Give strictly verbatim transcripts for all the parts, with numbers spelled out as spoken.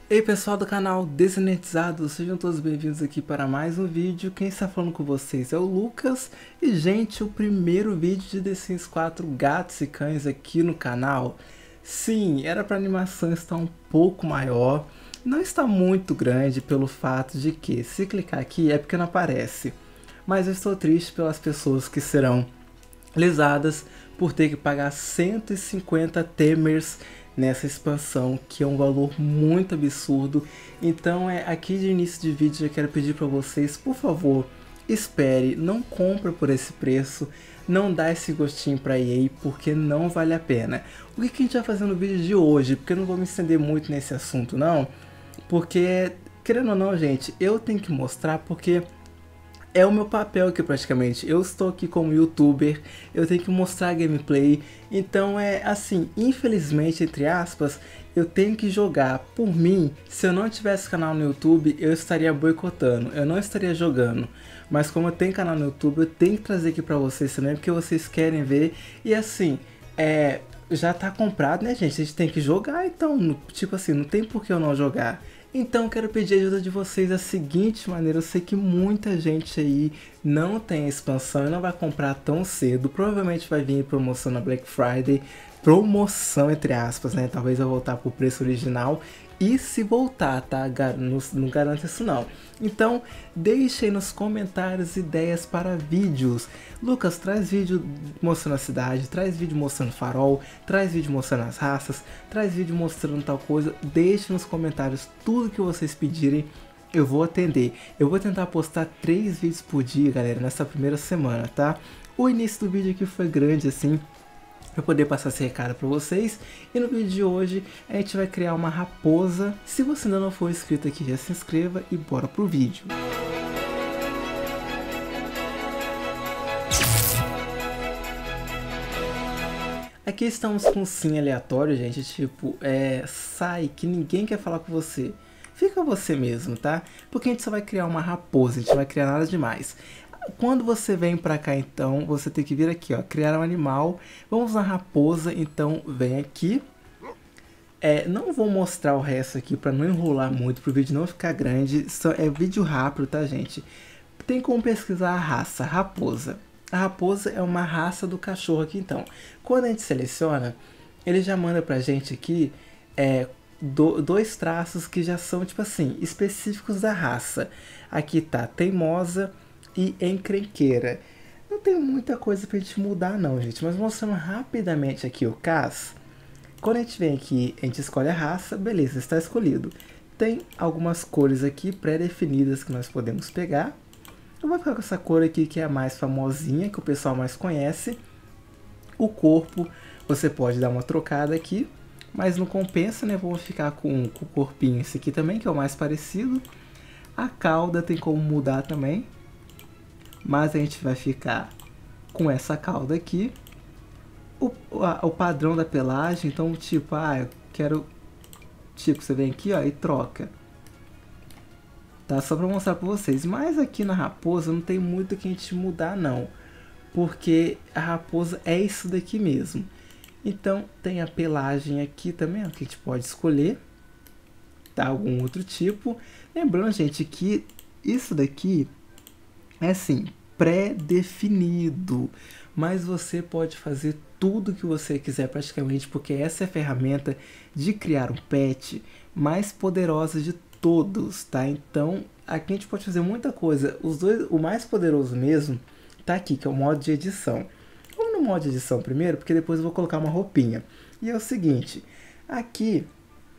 Ei pessoal do canal Desinetizado, sejam todos bem-vindos aqui para mais um vídeo. Quem está falando com vocês é o Lucas. E gente, o primeiro vídeo de The Sims quatro Gatos e Cães aqui no canal. Sim, era para a animação estar um pouco maior. Não está muito grande pelo fato de que, se clicar aqui é porque não aparece. Mas eu estou triste pelas pessoas que serão lesadas por ter que pagar cento e cinquenta temers nessa expansão, que é um valor muito absurdo. Então é aqui de início de vídeo eu quero pedir para vocês, por favor, espere, não compre por esse preço, não dá esse gostinho para E A, porque não vale a pena. O que, que a gente vai fazer no vídeo de hoje? Porque eu não vou me estender muito nesse assunto não, porque querendo ou não, gente, eu tenho que mostrar porque é o meu papel aqui praticamente. Eu estou aqui como youtuber, eu tenho que mostrar gameplay. Então é assim, infelizmente, entre aspas, eu tenho que jogar. Por mim, se eu não tivesse canal no YouTube, eu estaria boicotando, eu não estaria jogando. Mas como eu tenho canal no YouTube, eu tenho que trazer aqui pra vocês também, porque vocês querem ver. E assim, é, já tá comprado, né, gente? A gente tem que jogar, então, tipo assim, não tem por que eu não jogar. Então quero pedir a ajuda de vocês da seguinte maneira. Eu sei que muita gente aí não tem expansão e não vai comprar tão cedo. Provavelmente vai vir promoção na Black Friday. Promoção entre aspas, né? Talvez eu voltar pro preço original. E se voltar, tá? Não, não garanto isso não. Então deixe aí nos comentários ideias para vídeos. Lucas, traz vídeo mostrando a cidade, traz vídeo mostrando farol, traz vídeo mostrando as raças, traz vídeo mostrando tal coisa. Deixe nos comentários tudo que vocês pedirem, eu vou atender. Eu vou tentar postar três vídeos por dia, galera, nessa primeira semana, tá? O início do vídeo aqui foi grande assim, para poder passar esse recado para vocês. E no vídeo de hoje a gente vai criar uma raposa. Se você ainda não for inscrito aqui, já se inscreva e bora pro vídeo. Aqui estamos com um sim aleatório, gente, tipo, é, sai que ninguém quer falar com você. Fica você mesmo, tá? Porque a gente só vai criar uma raposa, a gente não vai criar nada demais. Quando você vem pra cá, então, você tem que vir aqui, ó, criar um animal. Vamos na raposa, então vem aqui. É, não vou mostrar o resto aqui pra não enrolar muito, pro vídeo não ficar grande. Só é vídeo rápido, tá, gente? Tem como pesquisar a raça, raposa. A raposa é uma raça do cachorro aqui, então. Quando a gente seleciona, ele já manda pra gente aqui é, do, dois traços que já são, tipo assim, específicos da raça. Aqui tá teimosa e encrenqueira. Não tem muita coisa pra gente mudar não, gente, mas mostrando rapidamente aqui o C A S. Quando a gente vem aqui, a gente escolhe a raça, beleza, está escolhido. Tem algumas cores aqui pré-definidas que nós podemos pegar. Eu vou ficar com essa cor aqui que é a mais famosinha, que o pessoal mais conhece. O corpo, você pode dar uma trocada aqui, mas não compensa, né? Vou ficar com, com o corpinho esse aqui também, que é o mais parecido. A cauda tem como mudar também, mas a gente vai ficar com essa cauda aqui. O, a, o padrão da pelagem, então tipo, ah, eu quero, tipo, você vem aqui, ó, e troca. Tá, só pra mostrar pra vocês, mas aqui na raposa não tem muito que a gente mudar não, porque a raposa é isso daqui mesmo. Então tem a pelagem aqui também, ó, que a gente pode escolher, tá, algum outro tipo. Lembrando, gente, que isso daqui é assim, pré-definido, mas você pode fazer tudo que você quiser praticamente, porque essa é a ferramenta de criar um pet mais poderosa de todos, tá? Então aqui a gente pode fazer muita coisa. Os dois, o mais poderoso mesmo tá aqui, que é o modo de edição. Vamos no modo de edição primeiro, porque depois eu vou colocar uma roupinha. E é o seguinte, aqui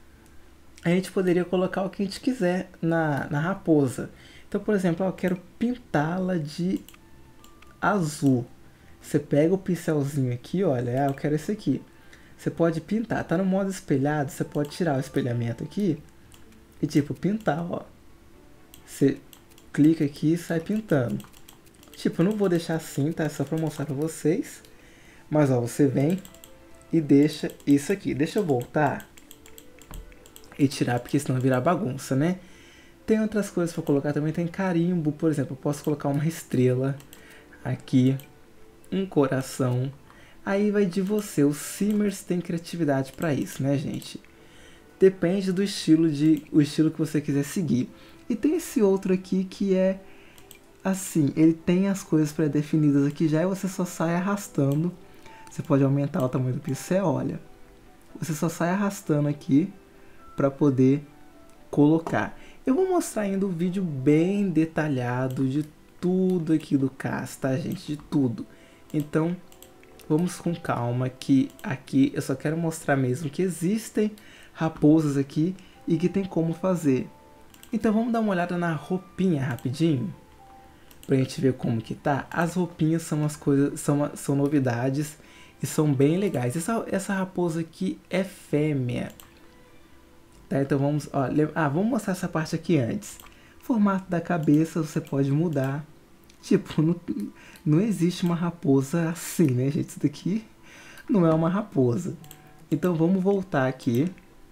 a gente poderia colocar o que a gente quiser na, na raposa. Então, por exemplo, eu quero pintá-la de azul. Você pega o pincelzinho aqui, olha, ah, eu quero esse aqui. Você pode pintar, tá no modo espelhado, você pode tirar o espelhamento aqui e tipo, pintar, ó. Você clica aqui e sai pintando. Tipo, eu não vou deixar assim, tá? É só pra mostrar pra vocês. Mas, ó, você vem e deixa isso aqui. Deixa eu voltar e tirar, porque senão virar bagunça, né? Tem outras coisas para colocar também, tem carimbo, por exemplo, eu posso colocar uma estrela aqui, um coração, aí vai de você, os Simmers têm criatividade para isso, né, gente? Depende do estilo de o estilo que você quiser seguir. E tem esse outro aqui que é assim, ele tem as coisas pré-definidas aqui já e você só sai arrastando. Você pode aumentar o tamanho do pincel, olha. Você só sai arrastando aqui para poder colocar. Eu vou mostrar ainda um vídeo bem detalhado de tudo aqui do C A S, tá, gente? De tudo. Então, vamos com calma que aqui eu só quero mostrar mesmo que existem raposas aqui e que tem como fazer. Então, vamos dar uma olhada na roupinha rapidinho, pra gente ver como que tá. As roupinhas são as coisas, são, são novidades e são bem legais. Essa, essa raposa aqui é fêmea. Tá, então vamos, ó, ah, vamos mostrar essa parte aqui antes. Formato da cabeça você pode mudar. Tipo, não, não existe uma raposa assim, né, gente? Isso daqui não é uma raposa. Então vamos voltar aqui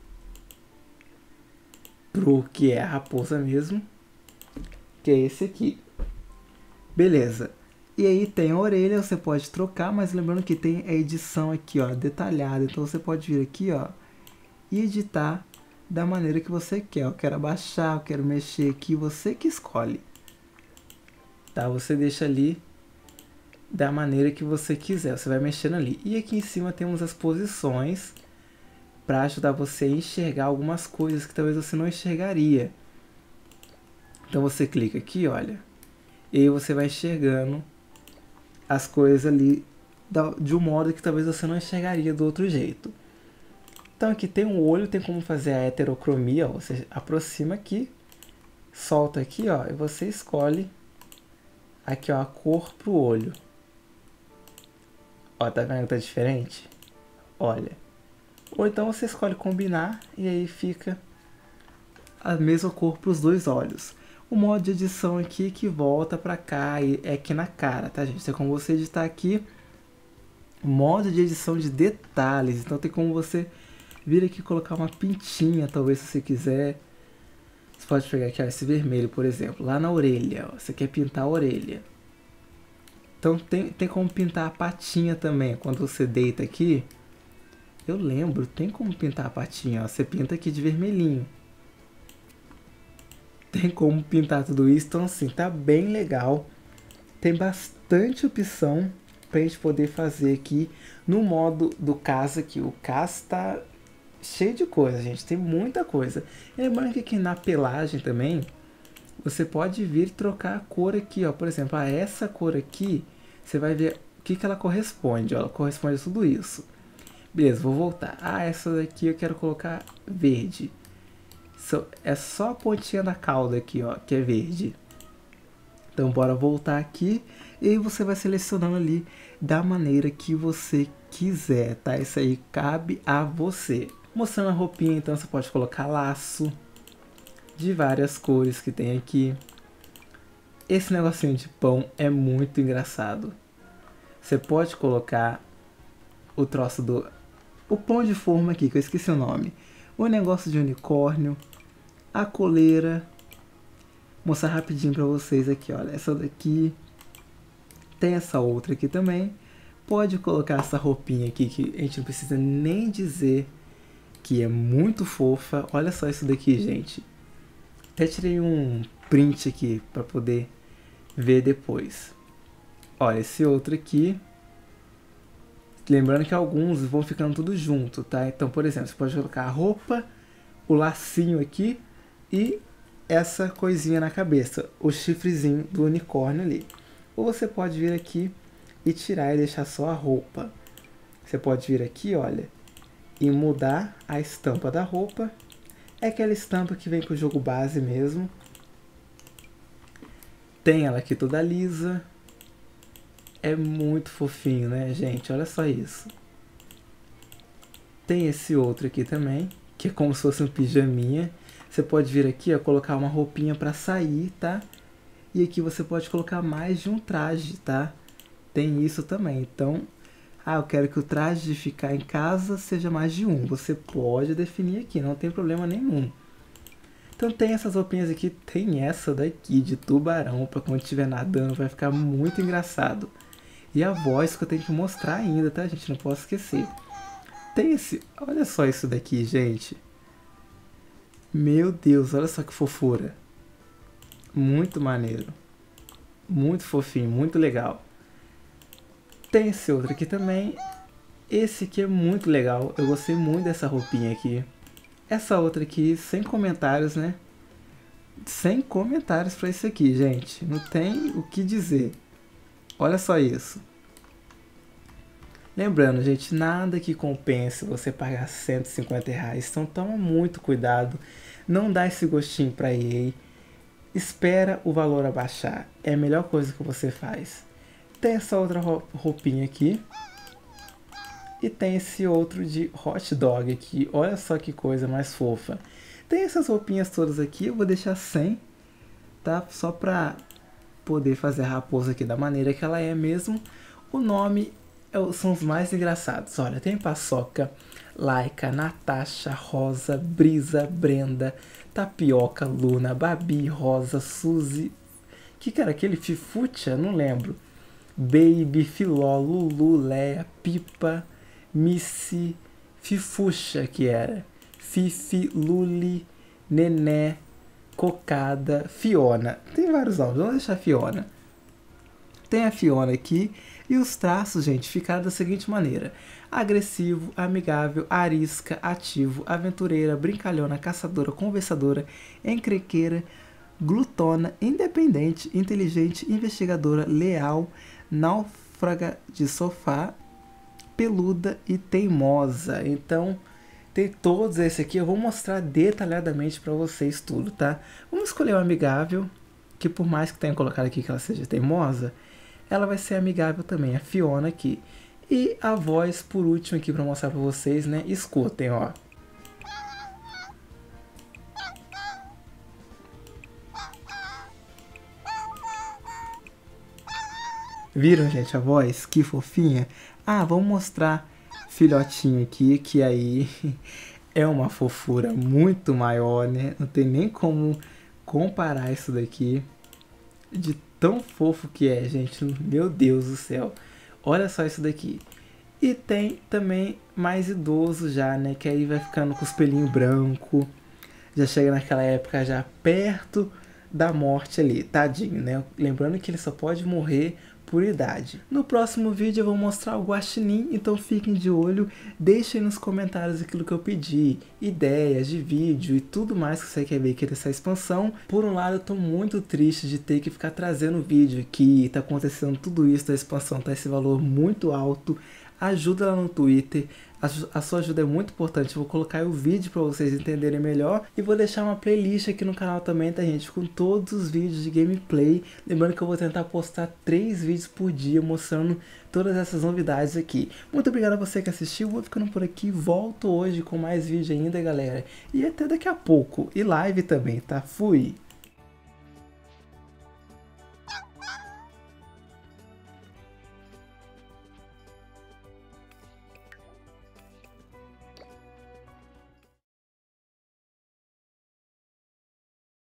pro que é a raposa mesmo, que é esse aqui. Beleza. E aí tem a orelha, você pode trocar, mas lembrando que tem a edição aqui, ó, detalhada. Então você pode vir aqui, ó, e editar da maneira que você quer. Eu quero abaixar, eu quero mexer aqui, você que escolhe. Tá? Você deixa ali da maneira que você quiser, você vai mexendo ali. E aqui em cima temos as posições para ajudar você a enxergar algumas coisas que talvez você não enxergaria. Então você clica aqui, olha, e aí você vai enxergando as coisas ali de um modo que talvez você não enxergaria do outro jeito. Então aqui tem um olho, tem como fazer a heterocromia, ó, você aproxima aqui, solta aqui, ó, e você escolhe aqui, ó, a cor pro olho. Ó, tá vendo que tá diferente? Olha. Ou então você escolhe combinar e aí fica a mesma cor pros dois olhos. O modo de edição aqui que volta pra cá e é aqui na cara, tá, gente? Tem como você editar aqui modo de edição de detalhes. Então tem como você vir aqui e colocar uma pintinha, talvez, se você quiser. Você pode pegar aqui, ó, esse vermelho, por exemplo, lá na orelha, ó, você quer pintar a orelha. Então tem, tem como pintar a patinha também. Quando você deita aqui, eu lembro, tem como pintar a patinha, ó, você pinta aqui de vermelhinho. Tem como pintar tudo isso, então assim, tá bem legal. Tem bastante opção pra gente poder fazer aqui no modo do C A S aqui. O C A S tá cheio de coisa, gente, tem muita coisa. E lembrando que aqui na pelagem também, você pode vir trocar a cor aqui, ó. Por exemplo, a essa cor aqui, você vai ver o que que ela corresponde, ó. Ela corresponde a tudo isso. Beleza, vou voltar. Ah, essa daqui eu quero colocar verde. É só a pontinha da cauda aqui, ó, que é verde. Então bora voltar aqui e aí você vai selecionando ali da maneira que você quiser, tá? Isso aí cabe a você. Mostrando a roupinha, então você pode colocar laço de várias cores que tem aqui. Esse negocinho de pão é muito engraçado. Você pode colocar o troço do... o pão de forma aqui, que eu esqueci o nome. O negócio de unicórnio. A coleira. Vou mostrar rapidinho pra vocês aqui, olha. Essa daqui. Tem essa outra aqui também. Pode colocar essa roupinha aqui, que a gente não precisa nem dizer que é muito fofa. Olha só isso daqui, gente. Até tirei um print aqui pra poder ver depois. Olha, esse outro aqui. Lembrando que alguns vão ficando tudo junto, tá? Então, por exemplo, você pode colocar a roupa, o lacinho aqui e essa coisinha na cabeça, o chifrezinho do unicórnio ali. Ou você pode vir aqui e tirar e deixar só a roupa. Você pode vir aqui, olha, e mudar a estampa da roupa. É aquela estampa que vem com o jogo base mesmo. Tem ela aqui toda lisa. É muito fofinho, né, gente? Olha só isso. Tem esse outro aqui também, que é como se fosse um pijaminha. Você pode vir aqui, ó, colocar uma roupinha pra sair, tá? E aqui você pode colocar mais de um traje, tá? Tem isso também. Então, ah, eu quero que o traje de ficar em casa seja mais de um. Você pode definir aqui, não tem problema nenhum. Então tem essas roupinhas aqui, tem essa daqui de tubarão, pra quando estiver nadando, vai ficar muito engraçado. E a voz que eu tenho que mostrar ainda, tá, gente? Não posso esquecer. Tem esse... olha só isso daqui, gente. Meu Deus, olha só que fofura. Muito maneiro. Muito fofinho, muito legal. Tem esse outro aqui também. Esse aqui é muito legal. Eu gostei muito dessa roupinha aqui. Essa outra aqui, sem comentários, né? Sem comentários pra isso aqui, gente. Não tem o que dizer. Olha só isso. Lembrando, gente, nada que compense você pagar cento e cinquenta reais. Então toma muito cuidado. Não dá esse gostinho pra E A. Espera o valor abaixar. É a melhor coisa que você faz. Tem essa outra roupinha aqui. E tem esse outro de hot dog aqui. Olha só que coisa mais fofa. Tem essas roupinhas todas aqui. Eu vou deixar sem. Tá? Só pra poder fazer a raposa aqui da maneira que ela é mesmo. O nome é, são os mais engraçados. Olha, tem Paçoca, Laika, Natasha, Rosa, Brisa, Brenda, Tapioca, Luna, Babi, Rosa, Suzy. Que cara, aquele Fifucha? Não lembro. Baby, Filó, Lulu, Leia, Pipa, Missy, Fifucha que era. Fifi, Luli, Nené, Cocada, Fiona. Tem vários nomes, vamos deixar Fiona. Tem a Fiona aqui. E os traços, gente, ficaram da seguinte maneira. Agressivo, amigável, arisca, ativo, aventureira, brincalhona, caçadora, conversadora, encrenqueira, glutona, independente, inteligente, investigadora, leal, náufraga de sofá, peluda e teimosa. Então, tem todos esses aqui. Eu vou mostrar detalhadamente para vocês tudo, tá? Vamos escolher o amigável, que por mais que tenha colocado aqui que ela seja teimosa, ela vai ser amigável também, a Fiona aqui. E a voz, por último, aqui para mostrar para vocês, né? Escutem, ó. Viram, gente, a voz? Que fofinha. Ah, vamos mostrar filhotinho aqui, que aí é uma fofura muito maior, né? Não tem nem como comparar isso daqui. De tão fofo que é, gente. Meu Deus do céu. Olha só isso daqui. E tem também mais idoso já, né? Que aí vai ficando com os pelinhos brancos. Já chega naquela época já perto da morte ali. Tadinho, né? Lembrando que ele só pode morrer por idade. No próximo vídeo eu vou mostrar o guaxinim, então fiquem de olho, deixem nos comentários aquilo que eu pedi, ideias de vídeo e tudo mais que você quer ver aqui dessa expansão. Por um lado eu tô muito triste de ter que ficar trazendo vídeo aqui, tá acontecendo tudo isso da expansão, tá esse valor muito alto. Ajuda lá no Twitter, a sua ajuda é muito importante. Eu vou colocar aí o vídeo para vocês entenderem melhor e vou deixar uma playlist aqui no canal também, tá, gente, com todos os vídeos de gameplay. Lembrando que eu vou tentar postar três vídeos por dia mostrando todas essas novidades aqui. Muito obrigado a você que assistiu, vou ficando por aqui, volto hoje com mais vídeo ainda, galera, e até daqui a pouco, e live também, tá? Fui!